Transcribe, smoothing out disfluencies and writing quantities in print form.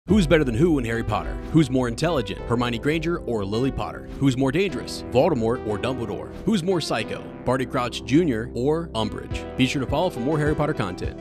Who's better than who in Harry Potter? Who's more intelligent, Hermione Granger or Lily Potter? Who's more dangerous, Voldemort or Dumbledore? Who's more psycho, Barty Crouch Jr. or Umbridge? Be sure to follow for more Harry Potter content.